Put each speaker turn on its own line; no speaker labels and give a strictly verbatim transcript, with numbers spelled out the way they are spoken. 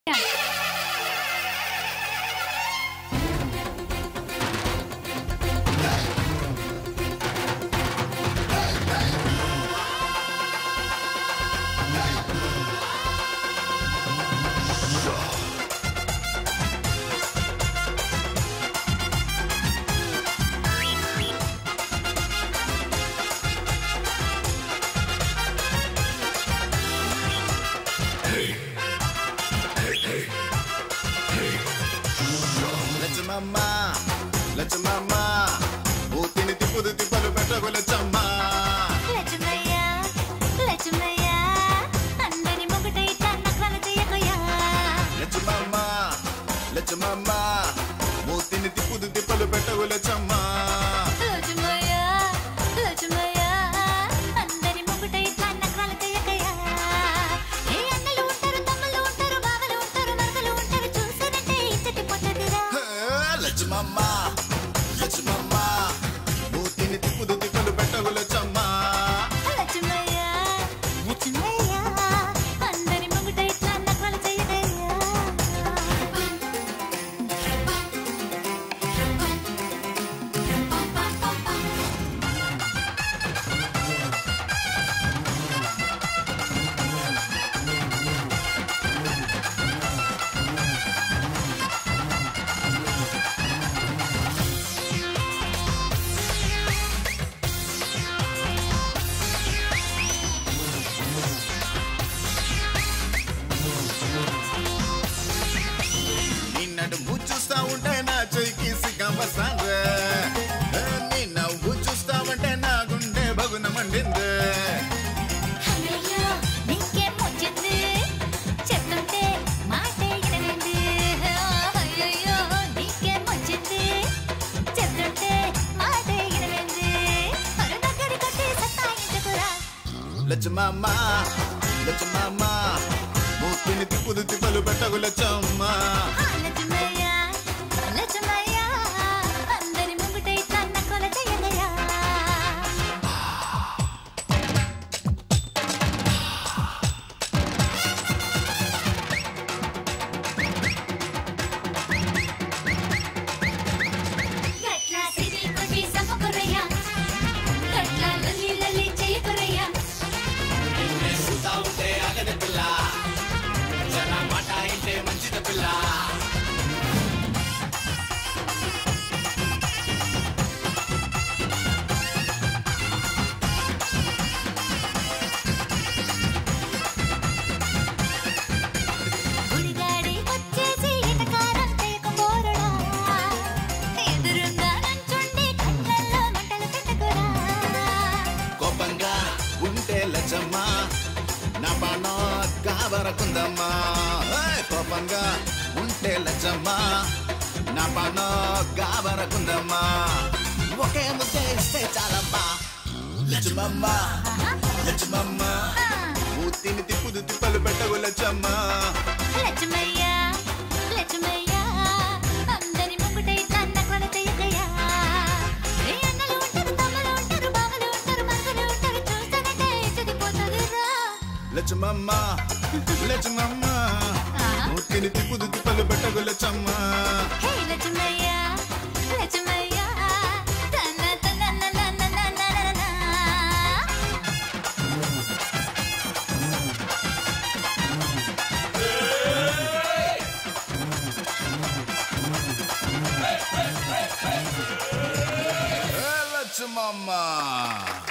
లచ్చమమ్మ లచ్చమమ్మ మూతిని తిప్పుదు తిప్పలు పెట్టకు లచ్చమ్మ
లచ్చమయ్య లచ్చమయ్య అందరి మొగటై తన్నకల చేయకయ్యా
లచ్చమమ్మ లచ్చమమ్మ మూతిని తిప్పుదు తిప్పలు పెట్టకు లచ్చమ్మ
లచ్చమయ్య లచ్చమయ్య అందరి మొగటై తన్నకల చేయకయ్యా ఏ అన్నలు ఉంటారు తమ్ముళ్ళు ఉంటారు బావలు ఉంటారు మరదలు ఉంటారు చూసారంటే ఇచ్చటి పొట్టదిరా
లచ్చమమ్మ లచ్చమమ్మ మూతిని తిప్పుదు తిప్పలు పెట్టకు లచ్చమ్మ
లచ్చమయ్య లచ్చమయ్య అందరి మొగటై తన్నకల చేయకయ్యా
నిన్నడు చూస్తా ఉంటే నా చెయ్యికి సిగ్గవసాందే నీ నవ్వు చూస్తావంటే నా గుండె బగున మండిందే
అయ్యయ్యో నీకేం వచ్చింది చెప్తుంటే మాటే వినలేంది అయ్యయ్యో నీకేం వచ్చింది చెప్తుంటే మాటే వినలేంది అరు దగ్గర కొట్టి సత్తాయించుకురా
లచ్చమమ్మ లచ్చమమ్మ మూతిని తిప్పుదు తిప్పలు పెట్టకు లచ్చమ్మ
లచ్చమయ్య లచ్చమయ్య అందరి ముంగుటై తన్న కొల చేయగయా గట్లా సిరి కొట్టి సమకురయ్యా గట్లా లల్లి లల్లి చేయకురయ్యా
చూస్తా ఉంటే ఆగదు పిల్ల జర మాట అయితే మంచిది పిల్ల
గుడిగాడి వచ్చేసి ఎటకారం చేయకపోరుడా ఎదురుగా నుంచుండి కళ్ళల్లో మంటలు పెట్టకురా
కోపంగా ఉంటే లచ్చమ్మ నా పానో కాబరకుందమ్మా కోపంగా ఉంటే లచ్చమ్మ నా పానో కాబరకుందమ్మా ఒకే ముద్దే ఇస్తే చాలమ్మా లచ్చమమ్మ లచ్చమమ్మ మూతిని తిప్పుదు తిప్పలు పెట్టకు లచ్చమ్మ
లచ్చమయ్య లచ్చమయ్య అందరి ముంగుటై తన్న కొల చేయగయా ఏ అన్నలు ఉంటారు తమ్ముళ్ళు ఉంటారు బావలు ఉంటారు మరదలు ఉంటారు చూస్తానంటే చెదిపోతుందిరా
లచ్చమమ్మ లచ్చమమ్మ మూతిని తిప్పుదు తిప్పలు పెట్టకు లచ్చమ్మ
హే లచ్చమయ్య లచ్చమయ్య తన్న తన్న నన్న నన్న నన్న
లచ్చమమ్మ